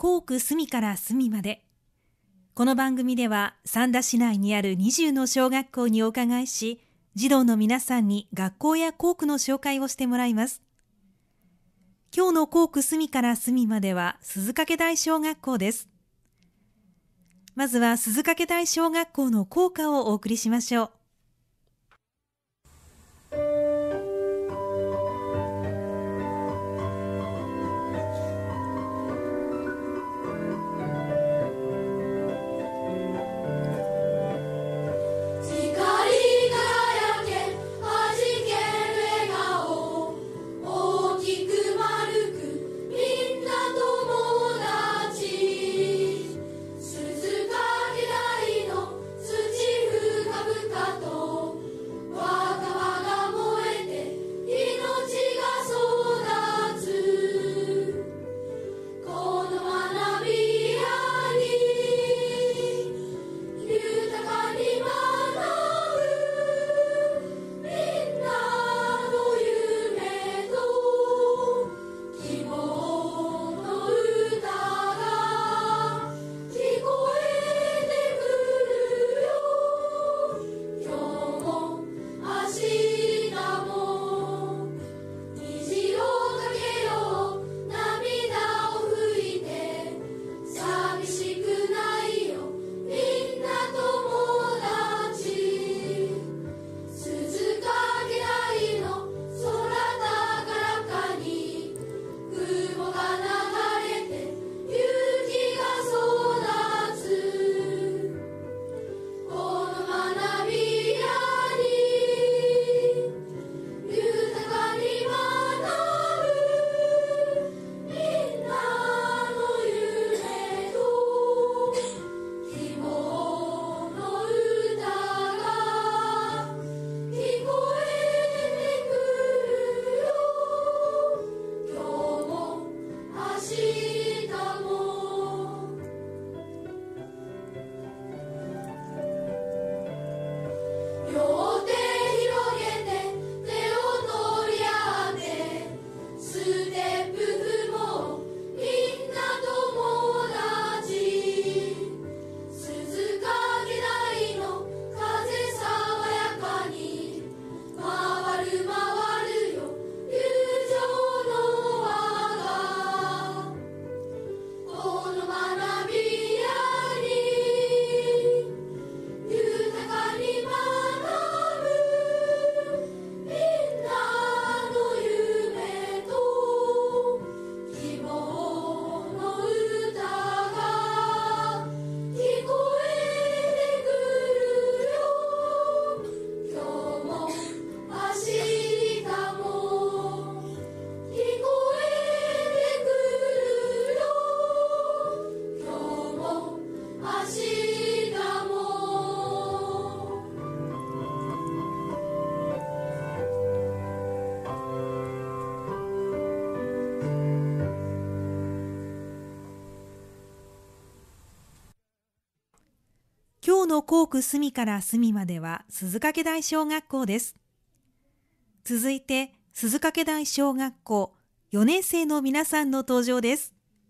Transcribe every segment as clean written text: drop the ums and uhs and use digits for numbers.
校区隅から隅まで。この番組では三田市内にある20の小学校にお伺いし、児童の皆さんに学校や校区の紹介をしてもらいます。今日の校区隅から隅までは鈴掛台小学校です。まずは鈴掛台小学校の校歌をお送りしましょう。今日の校区隅から隅までは鈴掛台小学校です。続いて鈴掛台小学校4年生の皆さんの登場です。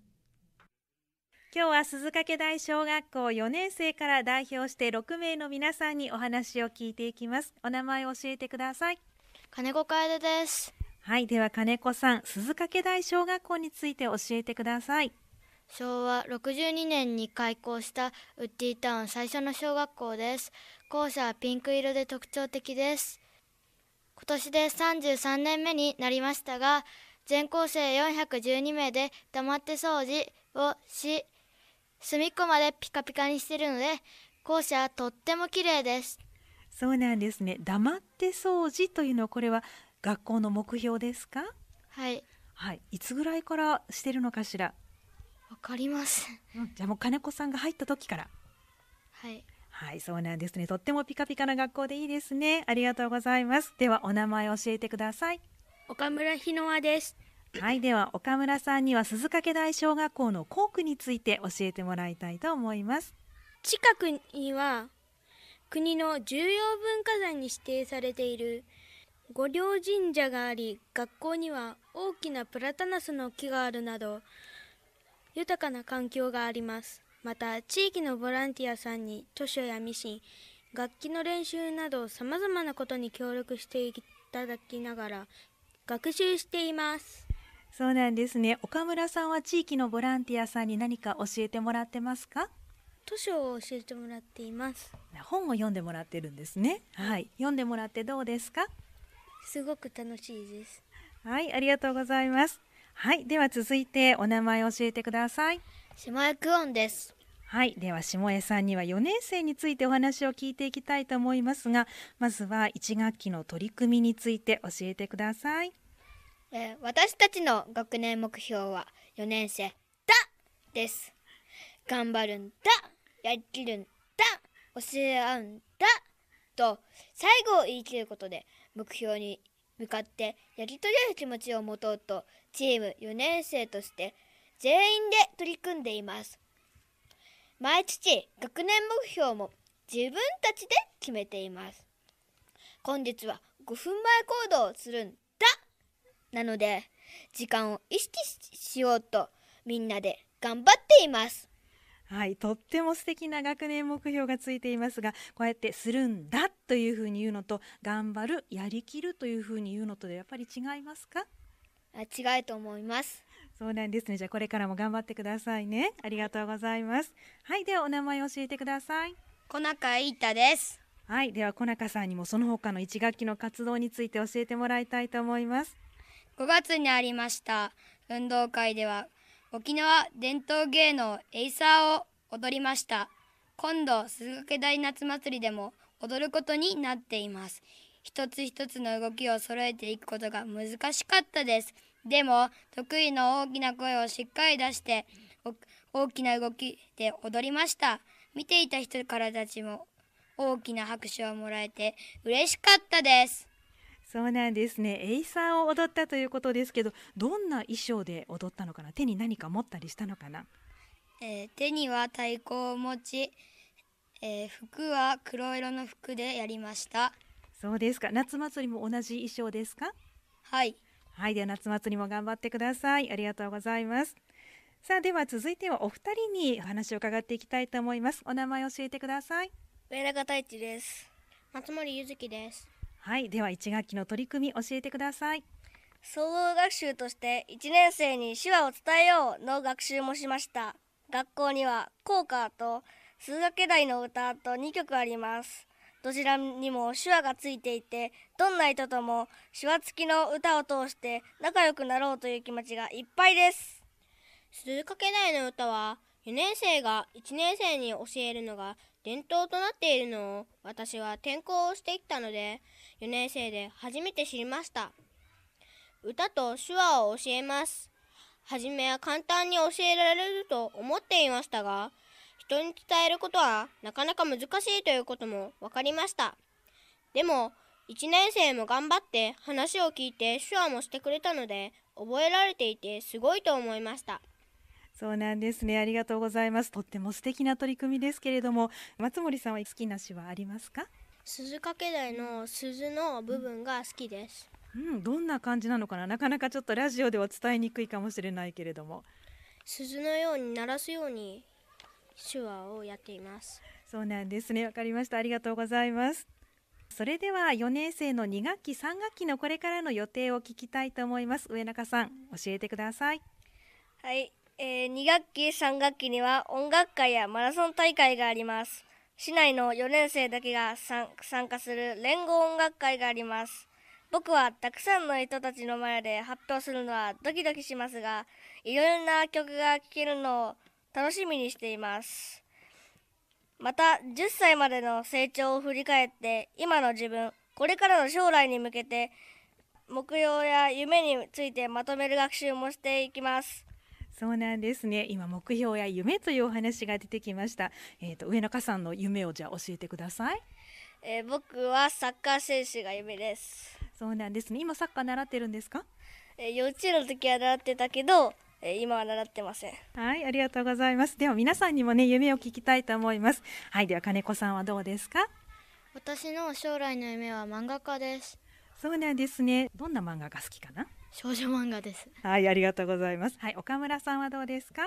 今日は鈴掛台小学校4年生から代表して6名の皆さんにお話を聞いていきます。お名前を教えてください。 金子楓です。 はい、では金子さん、鈴掛台小学校について教えてください。 昭和62年に開校したウッディタウン最初の小学校です。校舎はピンク色で特徴的です。今年で33年目になりましたが、全校生412名で黙って掃除をし、隅っこまでピカピカにしているので、校舎はとっても綺麗です。 そうなんですね。黙って掃除というのは、これは学校の目標ですか？ はい。 はい。いつぐらいからしてるのかしら？ わかります。 じゃあもう金子さんが入った時から。 はい。 はい、そうなんですね。とってもピカピカな学校でいいですね。ありがとうございます。ではお名前教えてください。 岡村ひのあです。 はい、では岡村さんには鈴掛台小学校の校区について教えてもらいたいと思います。 近くには国の重要文化財に指定されている御陵神社があり、学校には大きなプラタナスの木があるなど豊かな環境があります。また、地域のボランティアさんに図書やミシン、楽器の練習など様々なことに協力していただきながら学習しています。 そうなんですね。岡村さんは地域のボランティアさんに何か教えてもらってますか？ 図書を教えてもらっています。 本を読んでもらってるんですね。はい、読んでもらってどうですか？ すごく楽しいです。 はい、ありがとうございます。はい、では続いてお名前を教えてください。 下江久音です。 はい、では下江さんには4年生についてお話を聞いていきたいと思いますが、まずは1学期の取り組みについて教えてください。 私たちの学年目標は4年生だです。頑張るんだ、やりきるんだ、教え合うんだと最後を言い切ることで目標に向かってやり遂げる気持ちを持とうとチーム4年生として全員で取り組んでいます。毎月学年目標も自分たちで決めています。本日は5分前行動をするんだなので時間を意識しようとみんなで頑張っています。 はい、とっても素敵な学年目標がついていますが、こうやってするんだというふうに言うのと頑張る、やりきるというふうに言うのとでやっぱり違いますか？ 違うと思います。 そうなんですね。じゃあこれからも頑張ってくださいね。ありがとうございます。はい、ではお名前を教えてください。 小中いたです。 はい、では小中さんにもその他の1学期の活動について教えてもらいたいと思います。 5月にありました運動会では沖縄伝統芸能エイサーを踊りました。今度鈴掛台夏祭りでも踊ることになっています。一つ一つの動きを揃えていくことが難しかったです。でも得意の大きな声をしっかり出して大きな動きで踊りました。見ていた人からたちも大きな拍手をもらえて嬉しかったです。 そうなんですね。エイサーを踊ったということですけど、どんな衣装で踊ったのかな？手に何か持ったりしたのかな？ 手には太鼓を持ち、服は黒色の服でやりました。 そうですか。夏祭りも同じ衣装ですか？ はい。 はい、では夏祭りも頑張ってください。ありがとうございます。さあ、では続いてはお二人にお話を伺っていきたいと思います。お名前を教えてください。 上中太一です。 松森ゆずきです。 はい、では1学期の取り組み教えてください。 総合学習として1年生に手話を伝えようの学習もしました。学校には校歌と鈴掛台の歌と2曲あります。どちらにも手話がついていて、どんな人とも手話付きの歌を通して仲良くなろうという気持ちがいっぱいです。 鈴掛台の歌は4年生が1年生に教えるのが伝統となっているのを私は転校をしてきたので4年生で初めて知りました。歌と手話を教えます。はじめは簡単に教えられると思っていましたが、人に伝えることはなかなか難しいということも分かりました。でも1年生も頑張って話を聞いて手話もしてくれたので覚えられていてすごいと思いました。 そうなんですね。ありがとうございます。とっても素敵な取り組みですけれども、松森さんは好きな手話ありますか？ 鈴掛台の鈴の部分が好きです。 どんな感じなのかな？なかなかちょっとラジオでは伝えにくいかもしれないけれども、 鈴のように鳴らすように手話をやっています。 そうなんですね。わかりました。ありがとうございます。それでは4年生の2学期3学期のこれからの予定を聞きたいと思います。上中さん、教えてください。 はい、2学期3学期には音楽会やマラソン大会があります。市内の4年生だけが参加する連合音楽会があります。僕はたくさんの人たちの前で発表するのはドキドキしますが、いろんな曲が聴けるのを楽しみにしています。また10歳までの成長を振り返って今の自分、これからの将来に向けて目標や夢についてまとめる学習もしていきます。 そうなんですね。今目標や夢というお話が出てきました。上中さんの夢をじゃあ教えてください。 僕はサッカー選手が夢です。 そうなんですね。今サッカー習ってるんですか？ 幼稚園の時は習ってたけど、今は習ってません。 はい、ありがとうございます。では皆さんにもね、夢を聞きたいと思います。はい、では金子さんはどうですか？ 私の将来の夢は漫画家です。 そうなんですね。どんな漫画が好きかな？ 少女漫画です。 はい、ありがとうございます。はい、岡村さんはどうですか？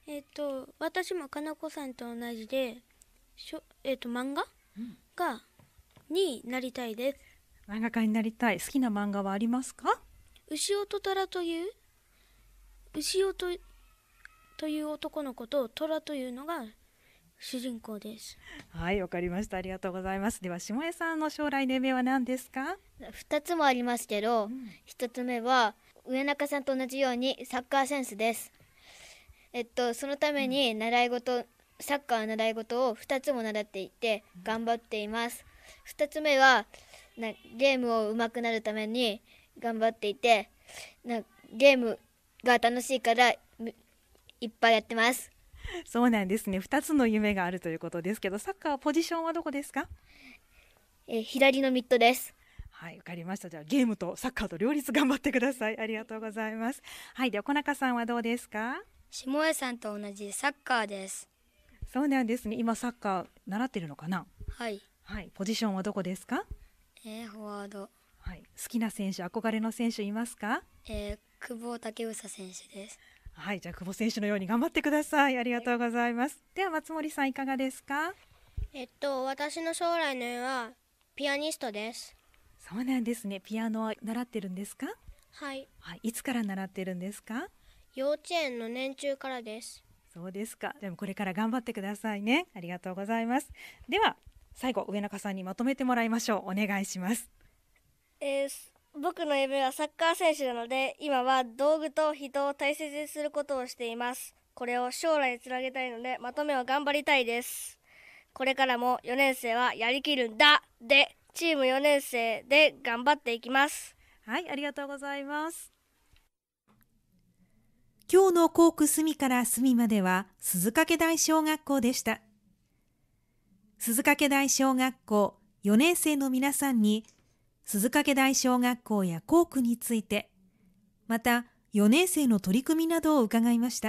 私もかなこさんと同じで、漫画がになりたいです。 漫画家になりたい。好きな漫画はありますか？ 牛尾と虎という牛尾という男の子と虎というのが主人公です。 はい、わかりました。ありがとうございます。では下江さんの将来の夢は何ですか ？2つもありますけど、1つ目は上中さんと同じようにサッカーセンスです。そのためにサッカーの習い事を2つも習っていて頑張っています。2つ目はゲームを上手くなるために頑張っていて、ゲームが楽しいからいっぱいやってます。 そうなんですね。2つの夢があるということですけど、サッカーポジションはどこですか？ 左のミッドです。 はい、わかりました。じゃあゲームとサッカーと両立頑張ってください。ありがとうございます。はい、では小中さんはどうですか？ 下江さんと同じサッカーです。 そうなんですね。今サッカー習ってるのかな？ はい。 はい、ポジションはどこですか？ フォワード。 はい、好きな選手、憧れの選手いますか？ 久保建英選手です。 はい、じゃあ久保選手のように頑張ってください。ありがとうございます。では松森さんいかがですか？ 私の将来の夢はピアニストです。 そうなんですね。ピアノは習ってるんですか？ はい。 はい、いつから習ってるんですか？ 幼稚園の年中からです。 そうですか。でもこれから頑張ってくださいね。ありがとうございます。では最後上中さんにまとめてもらいましょう。お願いします。 僕の夢はサッカー選手なので、今は道具と人を大切にすることをしています。これを将来につなげたいので、まとめを頑張りたいです。これからも4年生はやりきるんだで、チーム4年生で頑張っていきます。 はい、ありがとうございます。今日の校区隅から隅までは鈴掛台小学校でした。鈴掛台小学校4年生の皆さんに鈴掛台小学校や校区について、また4年生の取り組みなどを伺いました。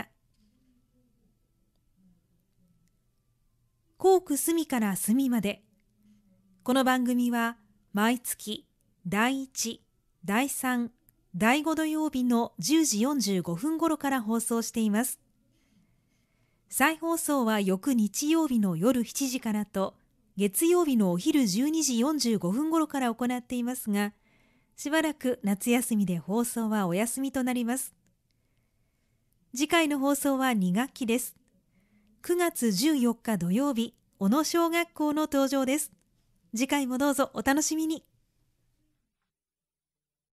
校区隅から隅まで。この番組は毎月第1、第3、第5土曜日の10時45分頃から放送しています。再放送は翌日曜日の夜7時からと、月曜日のお昼12時45分頃から行っていますが、しばらく夏休みで放送はお休みとなります。次回の放送は2学期です。9月14日土曜日、小野小学校の登場です。次回もどうぞお楽しみに。